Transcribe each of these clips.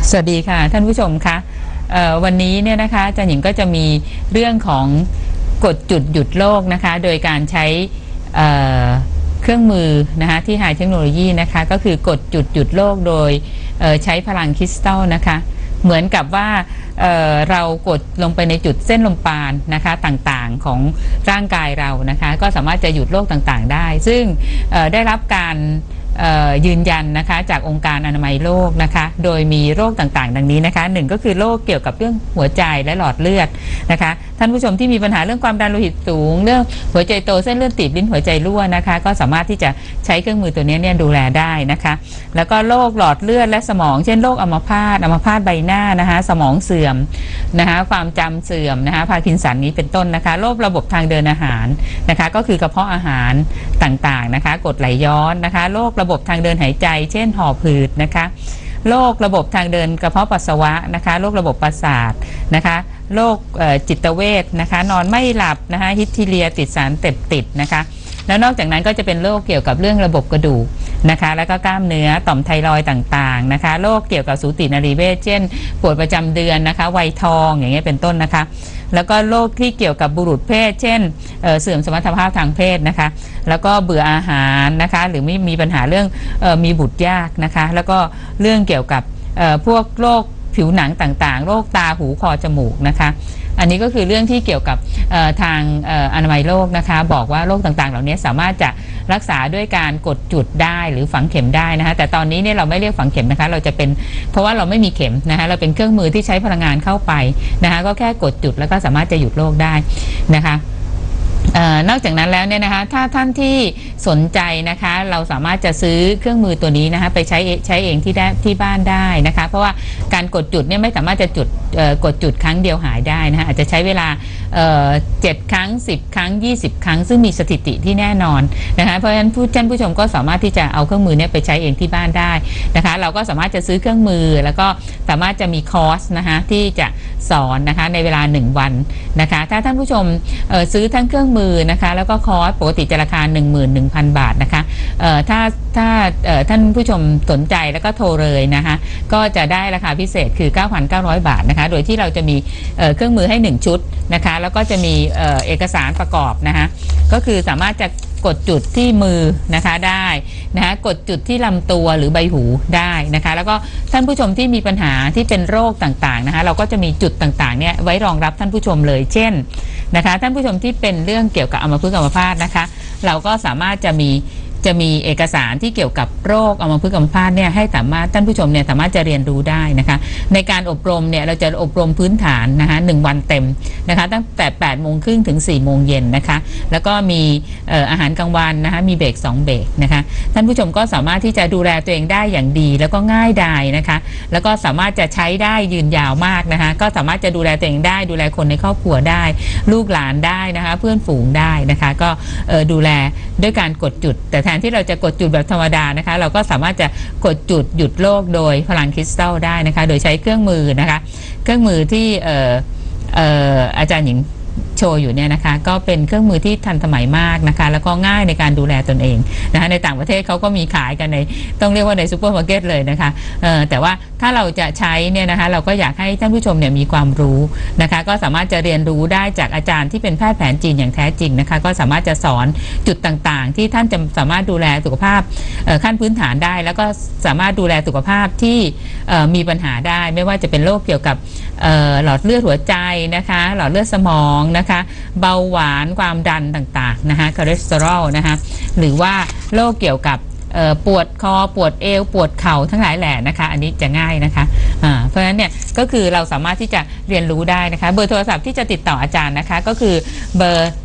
สวัสดีค่ะท่านผู้ชมคะวันนี้เนี่ยนะคะอาจารย์หญิงก็จะมีเรื่องของกดจุดหยุดโลกนะคะโดยการใช้เครื่องมือนะคะที่ไฮเทคโนโลยีนะคะก็คือกดจุดหยุดโลกโดยใช้พลังคริสตัลนะคะเหมือนกับว่าเรากดลงไปในจุดเส้นลมปราณนะคะต่างๆของร่างกายเรานะคะก็สามารถจะหยุดโรคต่างๆได้ซึ่งได้รับการยืนยันนะคะจากองค์การอนามัยโลกนะคะโดยมีโรคต่างๆดังนี้นะคะหนึ่งก็คือโรคเกี่ยวกับเรื่องหัวใจและหลอดเลือดนะคะท่านผู้ชมที่มีปัญหาเรื่องความดันโลหิตสูงเรื่องหัวใจโตเส้นเลือดตีบลิ้นหัวใจรั่วนะคะก็สามารถที่จะใช้เครื่องมือตัวนี้เนี่ยดูแลได้นะคะแล้วก็โรคหลอดเลือดและสมองเช่นโรคอัมพาตใบหน้านะคะสมองเสื่อมนะคะความจำเสื่อมนะคะพาร์กินสันนี้เป็นต้นนะคะโรคระบบทางเดินอาหารนะคะก็คือกระเพาะอาหารต่างๆนะคะกรดไหลย้อนนะคะโรคระบบทางเดินหายใจเช่นหอบหืดนะคะโรคระบบทางเดินกระเพาะปัสสาวะนะคะโรคระบบประสาทนะคะโรคจิตเวชนะคะนอนไม่หลับนะคะฮิสทีเรียติดสารเสพติดนะคะแล้วนอกจากนั้นก็จะเป็นโรคเกี่ยวกับเรื่องระบบกระดูกนะคะแล้วก็กล้ามเนื้อต่อมไทรอยด์ต่างๆนะคะโรคเกี่ยวกับสูตินรีเวชเช่นปวดประจำเดือนนะคะวัยทองอย่างเงี้ยเป็นต้นนะคะแล้วก็โรคที่เกี่ยวกับบุรุษเพศเช่นเสื่อมสมรรถภาพทางเพศนะคะแล้วก็เบื่ออาหารนะคะหรือไม่มีปัญหาเรื่องมีบุตรยากนะคะแล้วก็เรื่องเกี่ยวกับพวกโรคผิวหนังต่างๆโรคตาหูคอจมูกนะคะอันนี้ก็คือเรื่องที่เกี่ยวกับทางอนามัยโลกนะคะบอกว่าโรคต่างๆเหล่านี้สามารถจะรักษาด้วยการกดจุดได้หรือฝังเข็มได้นะคะแต่ตอนนี้เนี่ยเราไม่เรียกฝังเข็มนะคะเราจะเป็นเพราะว่าเราไม่มีเข็มนะคะเราเป็นเครื่องมือที่ใช้พลังงานเข้าไปนะคะก็แค่กดจุดแล้วก็สามารถจะหยุดโรคได้นะคะนอกจากนั้นแล้วเนี่ยนะคะถ้าท่านที่สนใจนะคะเราสามารถจะซื้อเครื่องมือตัวนี้นะคะไปใช้เองที่บ้านได้นะคะเพราะว่าการกดจุดเนี่ยไม่สามารถจะกดจุดครั้งเดียวหายได้นะคะอาจจะใช้เวลา7 ครั้ง10 ครั้ง20 ครั้งซึ่งมีสถิติที่แน่นอนนะคะเพราะฉะนั้นท่านผู้ชมก็สามารถที่จะเอาเครื่องมือเนี่ยไปใช้เองที่บ้านได้นะคะเราก็สามารถจะซื้อเครื่องมือแล้วก็สามารถจะมีคอร์สนะคะที่จะสอนนะคะในเวลา1 วันนะคะถ้าท่านผู้ชมซื้อทั้งเครื่องมือนะคะแล้วก็คอร์สปกติจะราคา 11,000 บาทนะคะถ้าท่านผู้ชมสนใจแล้วก็โทรเลยนะคะก็จะได้ราคาพิเศษคือ 9,900 บาทนะคะโดยที่เราจะมีเครื่องมือให้1 ชุดนะคะแล้วก็จะมีเอกสารประกอบนะคะก็คือสามารถจะกดจุดที่มือนะคะได้นะคะกดจุดที่ลำตัวหรือใบหูได้นะคะแล้วก็ท่านผู้ชมที่มีปัญหาที่เป็นโรคต่างๆนะคะเราก็จะมีจุดต่างๆเนี่ยไว้รองรับท่านผู้ชมเลยเช่นนะคะท่านผู้ชมที่เป็นเรื่องเกี่ยวกับอัมพฤกษ์อัมพาตนะคะเราก็สามารถจะมีเอกสารที่เกี่ยวกับโรคอัมพฤกษ์อัมพาตเนี่ยให้สามารถท่านผู้ชมเนี่ยสามารถจะเรียนรู้ได้นะคะในการอบรมเนี่ยเราจะอบรมพื้นฐานนะคะ1 วันเต็มนะคะตั้งแต่8:30 ถึง 4:00 เย็นนะคะแล้วก็มีอาหารกลางวันนะคะมีเบรก2 เบรกนะคะท่านผู้ชมก็สามารถที่จะดูแลตัวเองได้อย่างดีแล้วก็ง่ายดายนะคะแล้วก็สามารถจะใช้ได้ยืนยาวมากนะคะก็สามารถจะดูแลตัวเองได้ดูแลคนในครอบครัวได้ลูกหลานได้นะคะเพื่อนฝูงได้นะคะก็ดูแลด้วยการกดจุดแต่แทนที่เราจะกดจุดแบบธรรมดานะคะเราก็สามารถจะกดจุดหยุดโรคโดยพลังคริสตัลได้นะคะโดยใช้เครื่องมือนะคะเครื่องมือที่อาจารย์หญิงโชว์อยู่เนี่ยนะคะก็เป็นเครื่องมือที่ทันสมัยมากนะคะแล้วก็ง่ายในการดูแลตนเองนะคะในต่างประเทศเขาก็มีขายกันในต้องเรียกว่าในซูเปอร์มาร์เก็ตเลยนะคะแต่ว่าถ้าเราจะใช้เนี่ยนะคะเราก็อยากให้ท่านผู้ชมเนี่ยมีความรู้นะคะก็สามารถจะเรียนรู้ได้จากอาจารย์ที่เป็นแพทย์แผนจีนอย่างแท้จริงนะคะก็สามารถจะสอนจุดต่างๆที่ท่านจะสามารถดูแลสุขภาพขั้นพื้นฐานได้แล้วก็สามารถดูแลสุขภาพที่มีปัญหาได้ไม่ว่าจะเป็นโรคเกี่ยวกับหลอดเลือดหัวใจนะคะหลอดเลือดสมองนะคะเบาหวานความดันต่างๆนะคะคอเลสเตอรอลนะคะหรือว่าโรคเกี่ยวกับปวดคอปวดเอวปวดเข่าทั้งหลายแหล่นะคะอันนี้จะง่ายนะคะเพราะฉะนั้นเนี่ยก็คือเราสามารถที่จะเรียนรู้ได้นะคะเบอร์โทรศัพท์ที่จะติดต่ออาจารย์นะคะก็คือเบอร์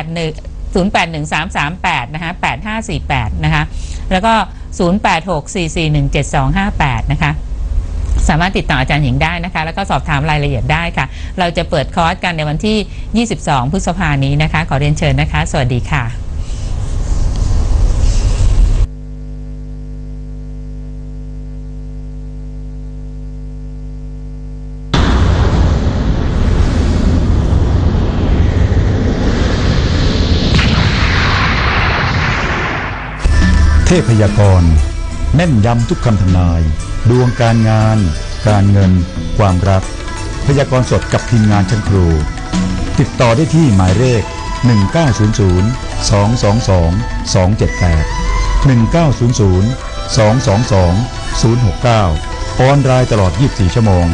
081338นะคะ8548นะคะแล้วก็0864417258นะคะสามารถติดต่ออาจารย์หญิงได้นะคะแล้วก็สอบถามรายละเอียดได้ค่ะเราจะเปิดคอร์สกันในวันที่22 พฤษภาคมนี้นะคะขอเรียนเชิญนะคะสวัสดีค่ะเทพยากรแม่นยำทุกคำทำนายดวงการงานการเงินความรักพยากรณ์สดกับทีมงานชั้นครูติดต่อได้ที่หมายเลข1900 222 278 1900 222 069ออนไลน์ตลอด24ชั่วโมง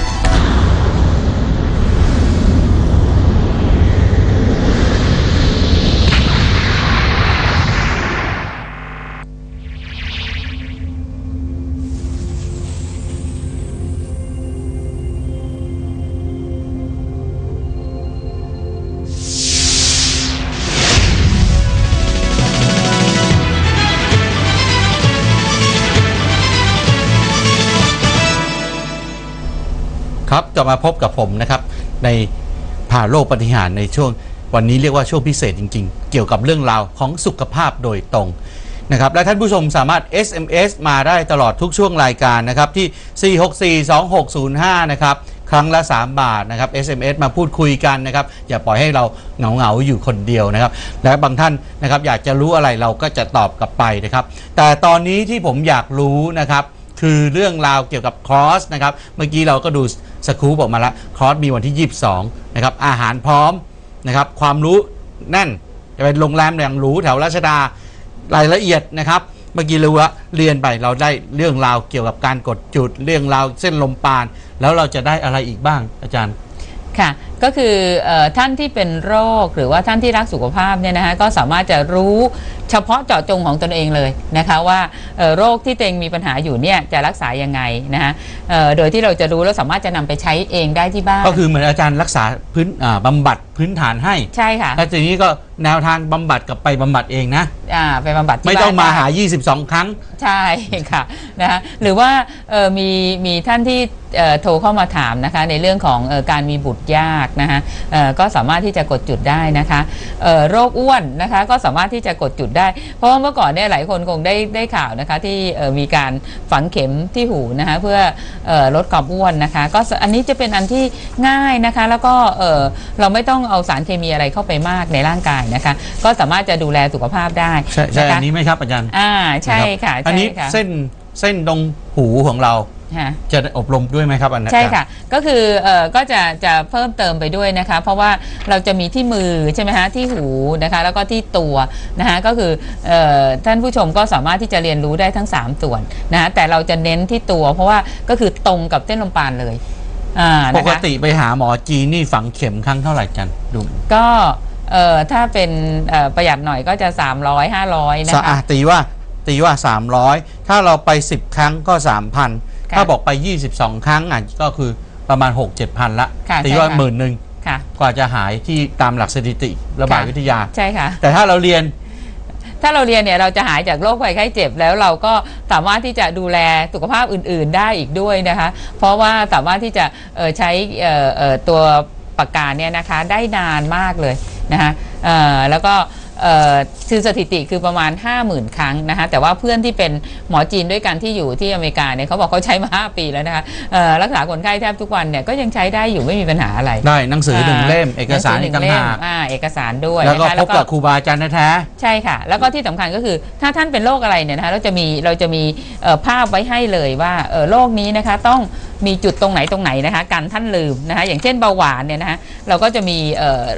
ครับจะมาพบกับผมนะครับในผ่าโลกปาฏิหาริย์ในช่วงวันนี้เรียกว่าช่วงพิเศษจริงๆเกี่ยวกับเรื่องราวของสุขภาพโดยตรงนะครับและท่านผู้ชมสามารถ SMS มาได้ตลอดทุกช่วงรายการนะครับที่4642605นะครับครั้งละ3 บาทนะครับ SMS มาพูดคุยกันนะครับอย่าปล่อยให้เราเหงาอยู่คนเดียวนะครับและบางท่านนะครับอยากจะรู้อะไรเราก็จะตอบกลับไปนะครับแต่ตอนนี้ที่ผมอยากรู้นะครับคือเรื่องราวเกี่ยวกับคอร์สนะครับเมื่อกี้เราก็ดูสกู๊ปออกมาแล้วคอร์สมีวันที่22นะครับอาหารพร้อมนะครับความรู้แน่นจะเป็นโรงแรมอย่างหรูแถวราชดารายละเอียดนะครับเมื่อกี้เรียนไปเราได้เรื่องราวเกี่ยวกับการกดจุดเรื่องราวเส้นลมปานแล้วเราจะได้อะไรอีกบ้างอาจารย์ค่ะก็คือท่านที่เป็นโรคหรือว่าท่านที่รักสุขภาพเนี่ยนะคะก็สามารถจะรู้เฉพาะเจาะจงของตนเองเลยนะคะว่าโรคที่ตัวเองมีปัญหาอยู่เนี่ยจะรักษายังไงนะคะโดยที่เราจะรู้แล้วสามารถจะนำไปใช้เองได้ที่บ้านก็คือเหมือนอาจารย์รักษาบำบัดพื้นฐานให้ใช่ค่ะแล้วทีนี้ก็แนวทางบำบัดกับไปบำบัดเองนะไปบำบัดที่ไม่ต้องมาหา22ครั้งใช่ค่ะนะคะหรือว่ามีท่านที่โทรเข้ามาถามนะคะในเรื่องของการมีบุตรยากนะคะก็สามารถที่จะกดจุดได้นะคะโรคอ้วนนะคะก็สามารถที่จะกดจุดได้เพราะว่าเมื่อก่อนเนี่ยหลายคนคงได้ข่าวนะคะที่มีการฝังเข็มที่หูนะคะเพื่อลดความอ้วนนะคะก็อันนี้จะเป็นอันที่ง่ายนะคะแล้วก็เราไม่ต้องเอาสารเคมีอะไรเข้าไปมากในร่างกายนะคะก็สามารถจะดูแลสุขภาพได้ใช่อันนี้ไหมครับอาจารย์ใช่ค่ะอันนี้เส้นตรงหูของเราจะอบรมด้วยไหมครับอันนั้นใช่ค่ะก็คือก็จะเพิ่มเติมไปด้วยนะคะเพราะว่าเราจะมีที่มือใช่ไหมฮะที่หูนะคะแล้วก็ที่ตัวนะคะก็คือท่านผู้ชมก็สามารถที่จะเรียนรู้ได้ทั้ง3ส่วนนะแต่เราจะเน้นที่ตัวเพราะว่าก็คือตรงกับเส้นลมปานเลยปกติไปหาหมอจีนนี่ฝังเข็มครั้งเท่าไหร่กันดูก็ถ้าเป็นประหยัดหน่อยก็จะ300 500นะคะตีว่า300ถ้าเราไป10ครั้งก็ 3,000ถ้าบอกไป22ครั้งก็คือประมาณ 6-7,000 ละตีว่า10,000กว่าจะหายที่ตามหลักสถิติระบาดวิทยาใช่ค่ะแต่ถ้าเราเรียนเนี่ยเราจะหายจากโรคภัยไข้เจ็บแล้วเราก็สามารถที่จะดูแลสุขภาพอื่นๆได้อีกด้วยนะคะเพราะว่าสามารถที่จะใช้ตัวปากกาเนี่ยนะคะได้นานมากเลยนะคะแล้วก็คือสถิติคือประมาณ 50,000 ครั้งนะคะแต่ว่าเพื่อนที่เป็นหมอจีนด้วยกันที่อยู่ที่อเมริกาเนี่ยเขาบอกเขาใช้มา5 ปีแล้วนะคะรักษาคนไข้แทบทุกวันเนี่ยก็ยังใช้ได้อยู่ไม่มีปัญหาอะไรได้หนังสือ1 เล่มเอกสารอีกต่างหากเอกสารด้วยแล้วก็พบกับครูบาอาจารย์แท้ใช่ค่ะแล้วก็ที่สำคัญก็คือถ้าท่านเป็นโรคอะไรเนี่ยนะคะเราจะมีภาพไว้ให้เลยว่าโรคนี้นะคะต้องมีจุดตรงไหนนะคะกันท่านลืมนะคะอย่างเช่นเบาหวานเนี่ยนะคะเราก็จะมี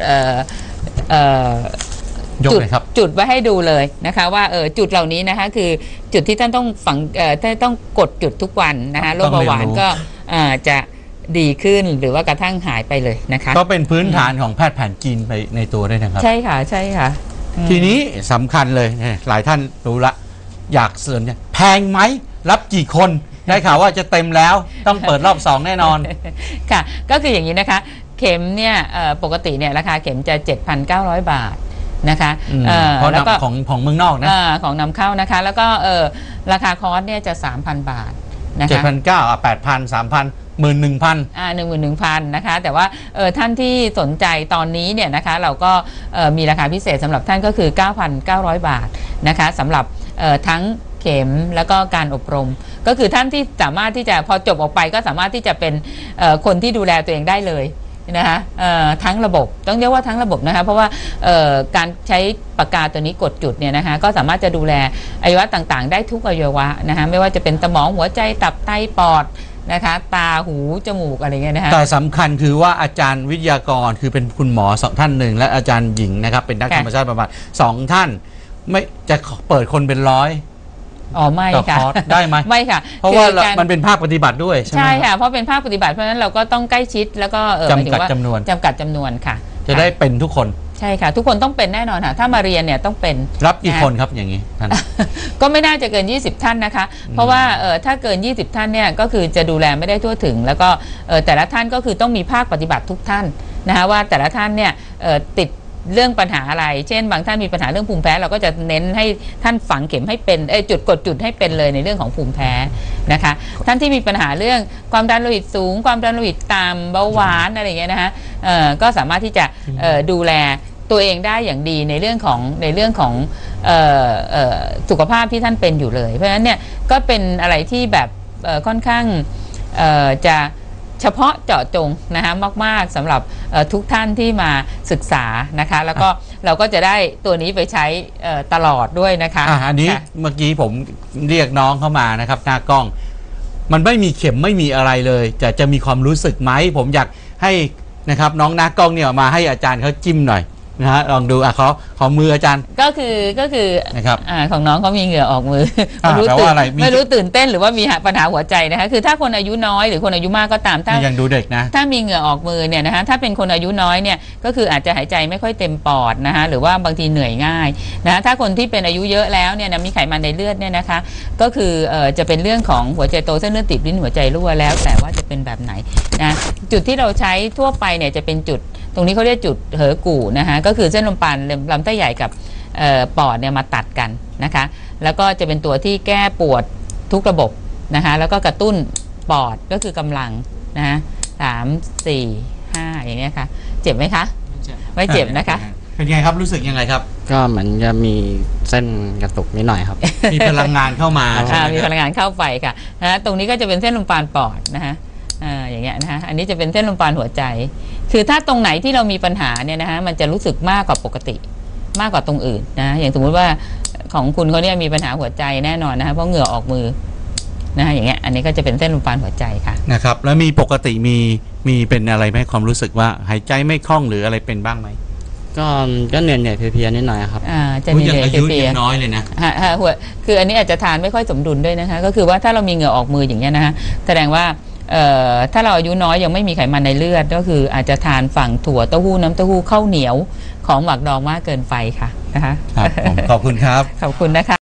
จุดไว้ให้ดูเลยนะคะว่าจุดเหล่านี้นะคะคือจุดที่ท่านต้องต้องกดจุดทุกวันนะคะโรคเบาหวานก็จะดีขึ้นหรือว่ากระทั่งหายไปเลยนะคะก็เป็นพื้นฐานของแพทย์แผนจีนไปในตัวด้วยนะครับใช่ค่ะใช่ค่ะทีนี้สำคัญเลยหลายท่านรู้ละอยากเสริมเนี่ยแพงไหมรับกี่คนได้ข่าวว่าจะเต็มแล้วต้องเปิดรอบ2แน่นอนค่ะก็คืออย่างนี้นะคะเข็มเนี่ยปกติเนี่ยราคาเข็มจะ 7,900 บาทนะคะแล้วก็ของเมืองนอกนะของนำเข้านะคะแล้วก็ราคาคอร์สเนี่ยจะ 3,000 บาทนะคะ 7,900 8,000 3,000 11,000 11,000นะคะแต่ว่าท่านที่สนใจตอนนี้เนี่ยนะคะเราก็มีราคาพิเศษสำหรับท่านก็คือ 9,900 บาทนะคะสำหรับทั้งเข็มแล้วก็การอบรมก็คือท่านที่สามารถที่จะพอจบออกไปก็สามารถที่จะเป็นคนที่ดูแลตัวเองได้เลยนะคะทั้งระบบต้องเรียกว่าทั้งระบบนะคะเพราะว่าการใช้ปากกาตัวนี้กดจุดเนี่ยนะคะก็สามารถจะดูแลอวัยวะต่างๆได้ทุกอวัยวะนะคะไม่ว่าจะเป็นสมองหัวใจตับไตปอดนะคะตาหูจมูกอะไรเงี้ยนะคะแต่สำคัญคือว่าอาจารย์วิทยากรคือเป็นคุณหมอ2 ท่านหนึ่งและอาจารย์หญิงนะครับเป็นนักธรรมชาติประมาณ2 ท่านไม่จะเปิดคนเป็น100 อ๋อไม่ค่ะได้ไหมไม่ค่ะเพราะว่ามันเป็นภาคปฏิบัติด้วยใช่ไหมใช่ค่ะเพราะเป็นภาคปฏิบัติเพราะฉะนั้นเราก็ต้องใกล้ชิดแล้วก็จำกัดจำนวนค่ะจะได้เป็นทุกคนใช่ค่ะทุกคนต้องเป็นแน่นอนค่ะถ้ามาเรียนเนี่ยต้องเป็นรับกี่คนครับอย่างนี้ท่านก็ไม่น่าจะเกิน20 ท่านนะคะเพราะว่าถ้าเกิน20 ท่านเนี่ยก็คือจะดูแลไม่ได้ทั่วถึงแล้วก็แต่ละท่านก็คือต้องมีภาคปฏิบัติทุกท่านนะคะว่าแต่ละท่านเนี่ยติดเรื่องปัญหาอะไรเช่นบางท่านมีปัญหาเรื่องภูมิแพ้เราก็จะเน้นให้ท่านฝังเข็มให้เป็นจุดกดจุดให้เป็นเลยในเรื่องของภูมิแพ้นะคะท่านที่มีปัญหาเรื่องความดันโลหิตสูงความดันโลหิตต่ำเบาหวานอะไรอย่างเงี้ยนะคะก็สามารถที่จะดูแลตัวเองได้อย่างดีในเรื่องของสุขภาพที่ท่านเป็นอยู่เลยเพราะฉะนั้นเนี่ยก็เป็นอะไรที่แบบค่อนข้างจะเฉพาะเจาะจงนะคะมากๆสำหรับทุกท่านที่มาศึกษานะคะแล้วก็เราก็จะได้ตัวนี้ไปใช้ตลอดด้วยนะคะอันนี้เมื่อกี้ผมเรียกน้องเข้ามานะครับหน้ากล้องมันไม่มีเข็มไม่มีอะไรเลยจะมีความรู้สึกไหมผมอยากให้นะครับน้องหน้ากล้องเนี่ยมาให้อาจารย์เขาจิ้มหน่อยนะฮะลองดูขอมืออาจารย์ก็คือนะครับของน้องเขามีเหงื่อออกมือไม่รู้ตื่นเต้นหรือว่ามีปัญหาหัวใจนะคะคือถ้าคนอายุน้อยหรือคนอายุมากก็ตามถ้ายังดูเด็กนะถ้ามีเหงื่อออกมือเนี่ยนะคะถ้าเป็นคนอายุน้อยเนี่ยก็คืออาจจะหายใจไม่ค่อยเต็มปอดนะคะหรือว่าบางทีเหนื่อยง่ายนะถ้าคนที่เป็นอายุเยอะแล้วเนี่ยมีไขมันในเลือดเนี่ยนะคะก็คือจะเป็นเรื่องของหัวใจโตเส้นเลือดตีบลิ้นหัวใจรั่วแล้วแต่ว่าจะเป็นแบบไหนนะจุดที่เราใช้ทั่วไปเนี่ยจะเป็นจุดตรงนี้เขาเรียกจุดเหอกู่นะคะก็คือเส้นลมปานลำไส้ใหญ่กับปอดเนี่ยมาตัดกันนะคะแล้วก็จะเป็นตัวที่แก้ปวดทุกระบบนะคะแล้วก็กระตุ้นปอดก็คือกำลังนะคะ3 4 5อย่างนี้ค่ะเจ็บไหมคะไม่เจ็บนะคะเป็นไงครับรู้สึกยังไงครับก็เหมือนจะมีเส้นกระตุกนิดหน่อยครับมีพลังงานเข้ามามีพลังงานเข้าไปค่ะนะตรงนี้ก็จะเป็นเส้นลมปานปอดนะคะอย่างเงี้ยนะคะอันนี้จะเป็นเส้นลมปานหัวใจคือถ้าตรงไหนที่เรามีปัญหาเนี่ยนะคะมันจะรู้สึกมากกว่าปกติมากกว่าตรงอื่นนะอย่างสมมุติว่าของคุณเขาเนี่ยมีปัญหาหัวใจแน่นอนนะคะเพราะเหงื่อออกมือนะอย่างเงี้ยอันนี้ก็จะเป็นเส้นลมปานหัวใจค่ะนะครับแล้วมีปกติมีเป็นอะไรไหมความรู้สึกว่าหายใจไม่คล่องหรืออะไรเป็นบ้างไหมก็เหนื่อยเพลียนิดหน่อยครับจะเหนื่อยเพลียน้อยเลยนะคืออันนี้อาจจะทานไม่ค่อยสมดุลด้วยนะคะก็คือว่าถ้าเรามีเหงื่อออกมืออย่างเงี้ยนะคะแสดงว่าถ้าเราอายุน้อยยังไม่มีไขมันในเลือดก็คืออาจจะทานฝั่งถั่วเต้าหู้น้ำเต้าหู้ข้าวเหนียวของหมักดองมากเกินไปค่ะนะคะขอบคุณครับขอบคุณนะคะ